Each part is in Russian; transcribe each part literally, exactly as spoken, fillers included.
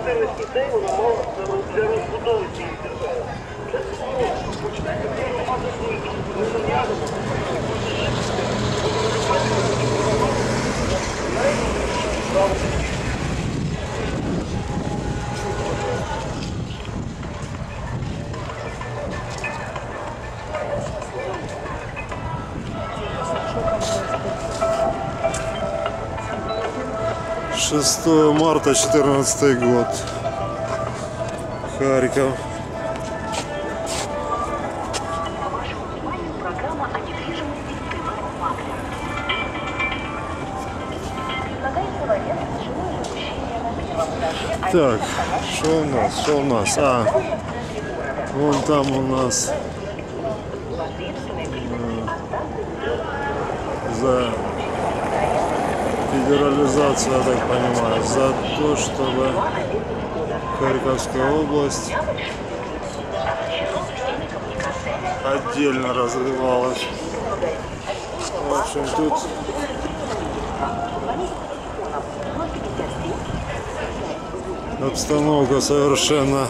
шестое марта четырнадцатый год. Харьков. Так, что у нас? Что у нас? А, вон там у нас э, за федерализацию, я так понимаю, за то, чтобы Харьковская область отдельно развивалась. В общем, тут обстановка совершенно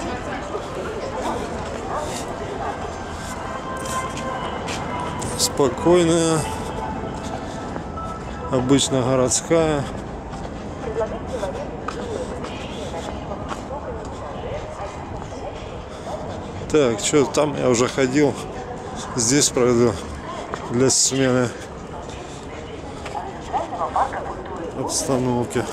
спокойная, обычно городская. Так, что там я уже ходил, здесь пройду для смены обстановки.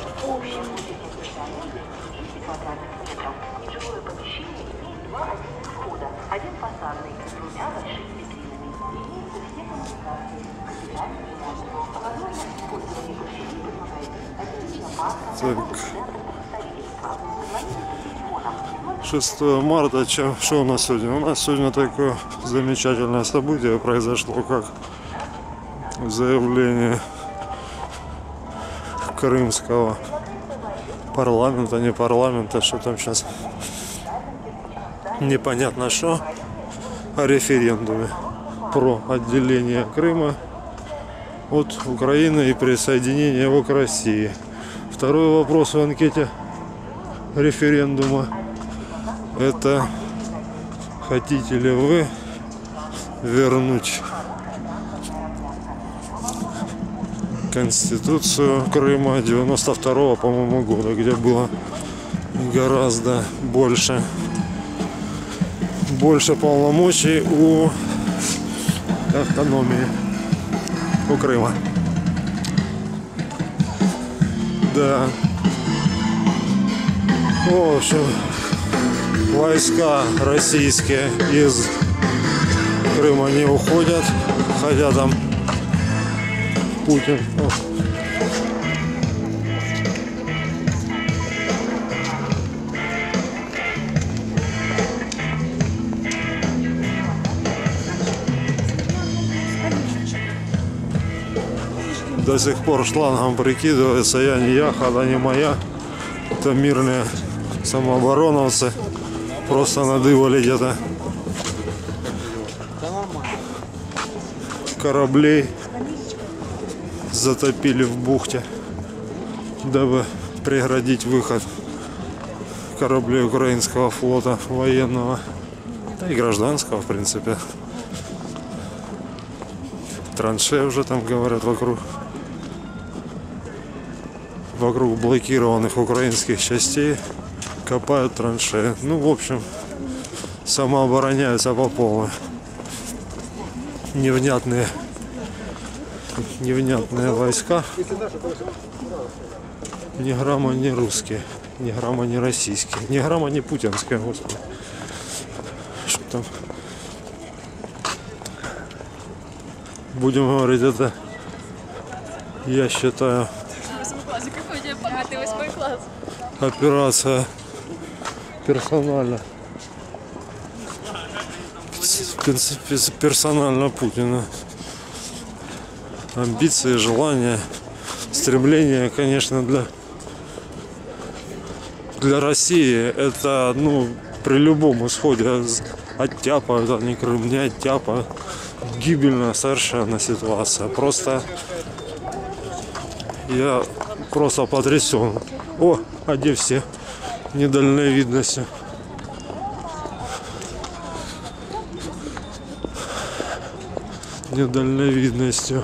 Так. шестое марта, чем, что у нас сегодня? У нас сегодня такое замечательное событие произошло, как заявление крымского парламента, не парламента, что там сейчас непонятно что, о референдуме про отделение Крыма от Украины и присоединение его к России. Второй вопрос в анкете референдума — это: хотите ли вы вернуть Конституцию Крыма девяносто второго, по-моему, года, где было гораздо больше больше полномочий у автономии у Крыма. Да. В общем, войска российские из Крыма не уходят, хотя там Путин. О. До сих пор шлангом прикидывается: я не я, хата не моя. Это мирные самообороновцы просто надывали где-то кораблей, затопили в бухте, дабы преградить выход кораблей украинского флота военного, да и гражданского, в принципе. Траншеи уже там, говорят, вокруг вокруг блокированных украинских частей копают траншеи. Ну, в общем, самообороняются по полной. Невнятные невнятные войска. Ни грамма не русские, ни грамма не российские, ни грамма не путинские, господи. Что там? Будем говорить, это, я считаю, операция персонально персонально Путина. Амбиции, желания, стремления, конечно, для для России это, ну, при любом исходе оттяпают, они Крым не оттяпают. Гибельная совершенно ситуация. Просто я просто потрясен. О, а где все? недальновидностью. Недальновидностью.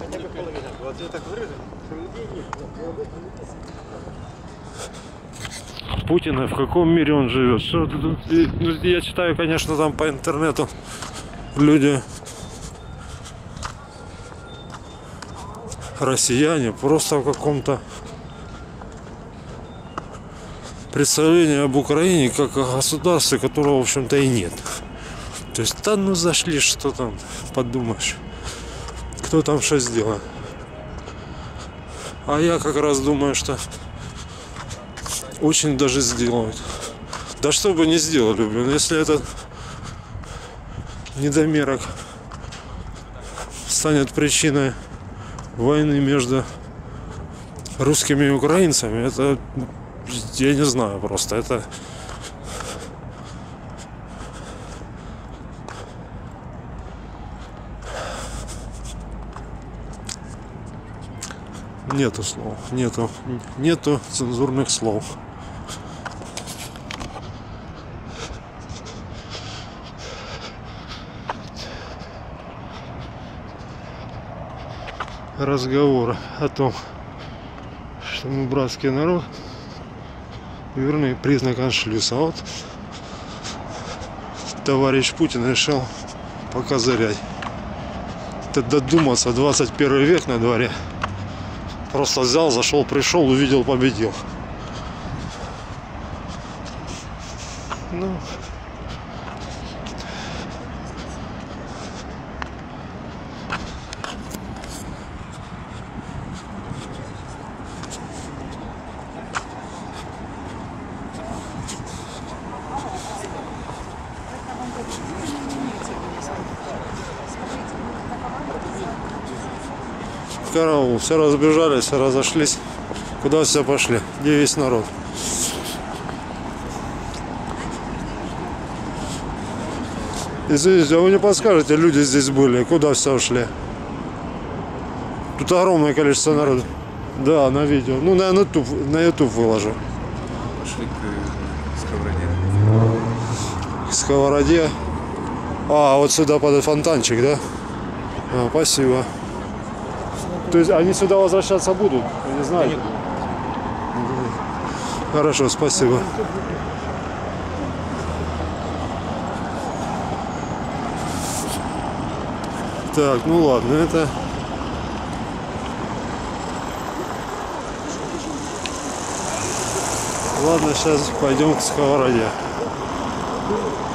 Путина, в каком мире он живет? Что тут? Я читаю, конечно, там по интернету люди, россияне, просто в каком-то представлении об Украине как о государстве, которого, в общем-то, и нет. То есть, да ну зашли, что там, подумаешь, кто там что сделал. А я как раз думаю, что очень даже сделают. Да что бы не сделали, блин, если этот недомерок станет причиной войны между русскими и украинцами, это, я не знаю, просто это нету слов, нету, нету цензурных слов. Разговор о том, что мы братский народ, верный признак аншлюса. Вот товарищ Путин решил покозырять. Это додуматься, двадцать первый век на дворе. Просто взял, зашел, пришел, увидел, победил. Ну, караул, все разбежались, все разошлись. Куда все пошли? Где весь народ? Извините, а вы не подскажете, люди здесь были, куда все ушли? Тут огромное количество народа. Да, на видео. Ну, на YouTube, на YouTube выложу. Пошли к Сковороде. К Сковороде. А, вот сюда под фонтанчик, да? А, спасибо. То есть они сюда возвращаться будут? Я не знаю. Хорошо, спасибо. Так, ну ладно, это... Ладно, сейчас пойдем к Сковороде.